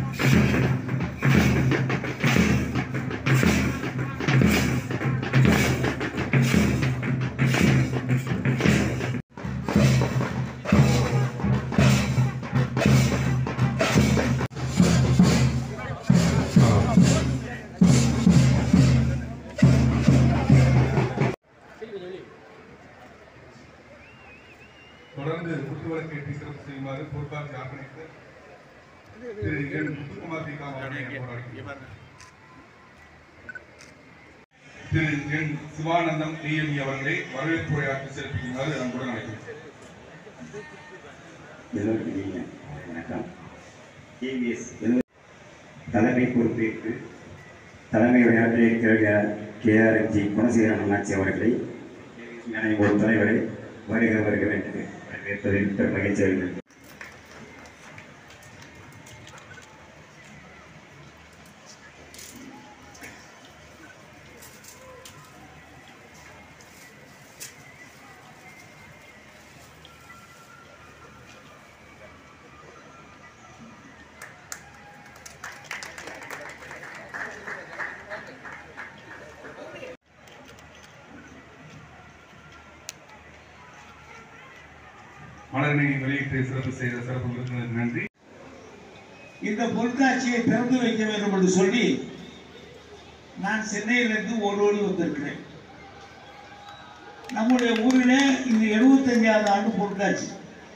தொடர்ந்து குத்துவிளக்கு ஏற்றி சிறப்பு செய்யுமாறு பொறுப்பாட்சி organiser Thiru N Muthukumar Thiru N Sivanandam DLE அவர்களை வரவேற்பு உரையாற்றி சிறப்பிக்குமாறு அன்புடன் அழைக்கிறேன். தலைமை பொறுப்பேற்று தலைமை உரையாற்றிய KRMG குணசீலன் அண்ணாச்சி அவர்களை ஒரு தலைவரை வருக வருக என்று வரவேற்பதில் பெரும் மகிழ்ச்சி அடைகிறது. மலரினை வெளியிட்டு சிறப்பு செய்த சிறப்பு விருந்தினருக்கு நன்றி. இந்த பொருட்காட்சியை திறந்து வைக்க வேண்டும் என்று சொல்லி நான் சென்னையிலிருந்து ஓடோடி வந்திருக்கிறேன். நம்முடைய ஊரிலே இந்த 75வது ஆண்டு பொருட்காட்சி.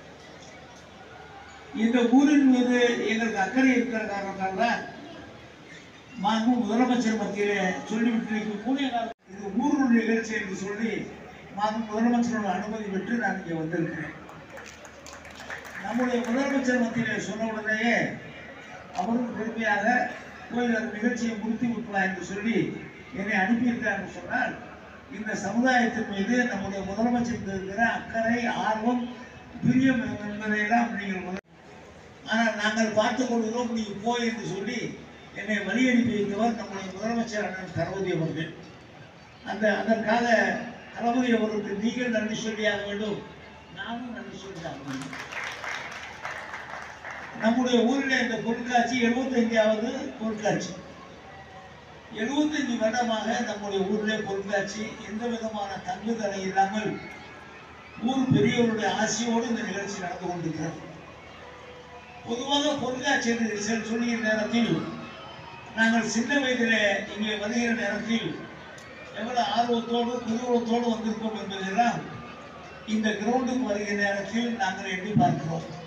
இந்த ஊரின் மீது எங்களுக்கு அக்கறை இருக்கிற காரணத்தால் தான் மாண்பு முதலமைச்சர் மத்தியிலே சொல்லிவிட்டு கூடிய காலம் இது ஊருடைய நிகழ்ச்சி என்று சொல்லி மாண்பு முதலமைச்சரோட அனுமதி பெற்று நான் இங்கே வந்திருக்கிறேன். நம்முடைய முதலமைச்சர் மத்தியிலே சொன்ன உடனேயே அவரும் பெருமையாக கோயில் அந்த நிகழ்ச்சியை முடித்து விட்டுலாம் என்று சொல்லி என்னை அனுப்பியிருக்கார் என்று சொன்னால் இந்த சமுதாயத்தின் மீது நம்முடைய முதலமைச்சருக்கு இருக்கிற அக்கறை, ஆர்வம், பிரியம் என்பதையெல்லாம் நீங்கள் ஆனால் நாங்கள் பார்த்து கொள்கிறோம், நீங்கள் போய் என்று சொல்லி என்னை வழி அனுப்பி வைத்தவர் நம்முடைய முதலமைச்சர் அண்ணன் தளபதி அவர்கள். அதற்காக தளபதி அவர்களுக்கு நீங்கள் நன்றி சொல்லியாக வேண்டும், நானும் நன்றி சொல்லியாக வேண்டும். நம்முடைய ஊரில் இந்த பொருட்காட்சி 75வது பொருட்காட்சி. 75 வருடமாக நம்முடைய ஊரில் பொருட்காட்சி எந்த விதமான தங்குதடை இல்லாமல் ஊர் பெரியவருடைய ஆசையோடு இந்த நிகழ்ச்சி நடந்து கொண்டிருக்கிறது. பொதுவாக பொருட்காட்சி என்று சொல்லுகிற நேரத்தில் நாங்கள் சின்ன வயதில் இங்கே வருகிற நேரத்தில் எவ்வளவு ஆர்வத்தோடு குதூகலத்தோடு வந்திருக்கோம் என்பதெல்லாம் இந்த கிரவுண்டுக்கு வருகிற நேரத்தில் நாங்கள் எண்ணி பார்க்கிறோம்.